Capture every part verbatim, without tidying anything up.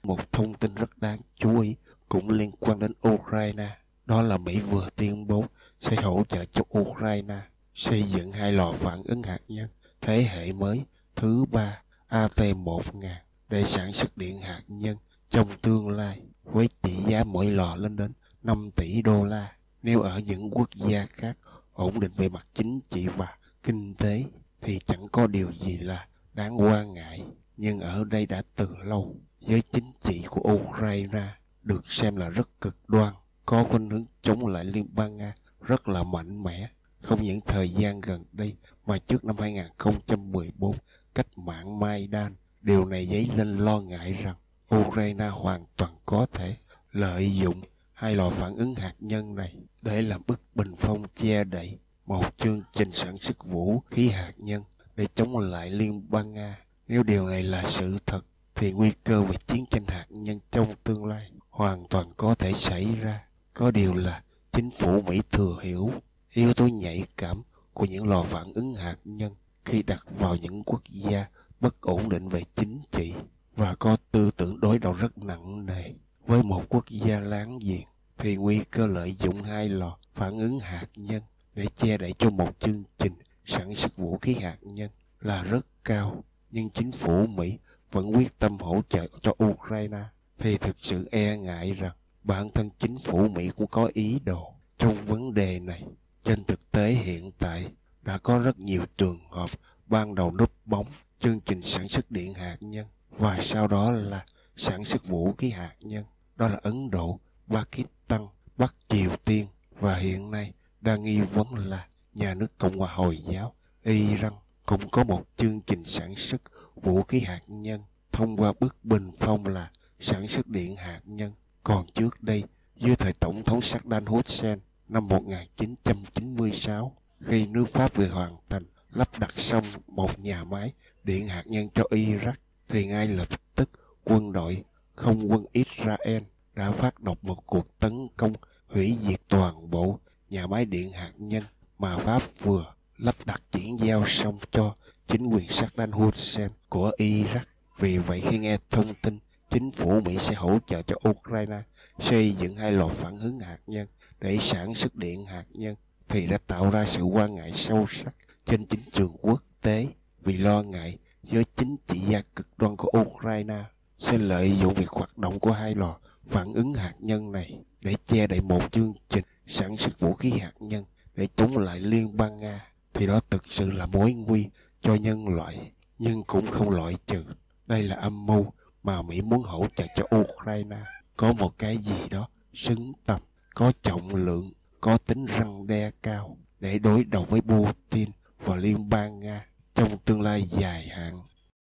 Một thông tin rất đáng chú ý cũng liên quan đến Ukraine, đó là Mỹ vừa tuyên bố sẽ hỗ trợ cho Ukraine xây dựng hai lò phản ứng hạt nhân thế hệ mới thứ ba A T một nghìn để sản xuất điện hạt nhân trong tương lai, với trị giá mỗi lò lên đến năm tỷ đô la. Nếu ở những quốc gia khác ổn định về mặt chính trị và kinh tế thì chẳng có điều gì là đáng quan ngại, nhưng ở đây đã từ lâu giới chính trị của Ukraine được xem là rất cực đoan, có khuynh hướng chống lại Liên bang Nga rất là mạnh mẽ. Không những thời gian gần đây mà trước năm hai không một bốn, cách mạng Maidan, điều này dấy lên lo ngại rằng Ukraine hoàn toàn có thể lợi dụng hai lò phản ứng hạt nhân này để làm bức bình phong che đậy một chương trình sản xuất vũ khí hạt nhân để chống lại Liên bang Nga. Nếu điều này là sự thật thì nguy cơ về chiến tranh hạt nhân trong tương lai hoàn toàn có thể xảy ra. Có điều là chính phủ Mỹ thừa hiểu yếu tố nhạy cảm của những lò phản ứng hạt nhân khi đặt vào những quốc gia bất ổn định về chính trị và có tư tưởng đối đầu rất nặng nề với một quốc gia láng giềng, thì nguy cơ lợi dụng hai lò phản ứng hạt nhân để che đậy cho một chương trình sản xuất vũ khí hạt nhân là rất cao. Nhưng chính phủ Mỹ vẫn quyết tâm hỗ trợ cho Ukraine thì thực sự e ngại rằng bản thân chính phủ Mỹ cũng có ý đồ trong vấn đề này. Trên thực tế hiện tại đã có rất nhiều trường hợp ban đầu núp bóng chương trình sản xuất điện hạt nhân và sau đó là sản xuất vũ khí hạt nhân, đó là Ấn Độ, Pakistan, Bắc Triều Tiên, và hiện nay đang nghi vấn là nhà nước Cộng hòa Hồi giáo Iran cũng có một chương trình sản xuất vũ khí hạt nhân thông qua bức bình phong là sản xuất điện hạt nhân. Còn trước đây, dưới thời Tổng thống Saddam Hussein năm một nghìn chín trăm chín mươi sáu, khi nước Pháp vừa hoàn thành lắp đặt xong một nhà máy điện hạt nhân cho Iraq, thì ngay lập tức quân đội không quân Israel đã phát động một cuộc tấn công hủy diệt toàn bộ nhà máy điện hạt nhân mà Pháp vừa lắp đặt chuyển giao xong cho chính quyền Saddam Hussein của Iraq. Vì vậy khi nghe thông tin chính phủ Mỹ sẽ hỗ trợ cho Ukraine xây dựng hai lò phản ứng hạt nhân để sản xuất điện hạt nhân thì đã tạo ra sự quan ngại sâu sắc trên chính trường quốc tế, vì lo ngại giới chính trị gia cực đoan của Ukraine sẽ lợi dụng việc hoạt động của hai lò phản ứng hạt nhân này để che đậy một chương trình sản xuất vũ khí hạt nhân để chống lại Liên bang Nga, thì đó thực sự là mối nguy cho nhân loại. Nhưng cũng không loại trừ đây là âm mưu mà Mỹ muốn hỗ trợ cho Ukraine có một cái gì đó xứng tầm, có trọng lượng, có tính răn đe cao để đối đầu với Putin và Liên bang Nga trong tương lai dài hạn.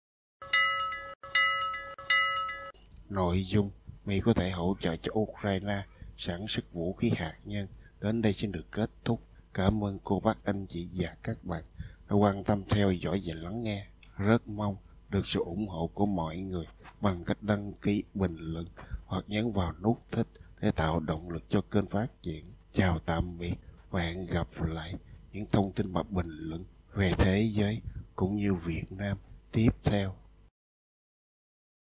Nội dung Mỹ có thể hỗ trợ cho Ukraine sản xuất vũ khí hạt nhân đến đây xin được kết thúc. Cảm ơn cô bác anh chị và các bạn đã quan tâm theo dõi và lắng nghe. Rất mong được sự ủng hộ của mọi người bằng cách đăng ký, bình luận hoặc nhấn vào nút thích để tạo động lực cho kênh phát triển. Chào tạm biệt và hẹn gặp lại những thông tin và bình luận về thế giới cũng như Việt Nam tiếp theo.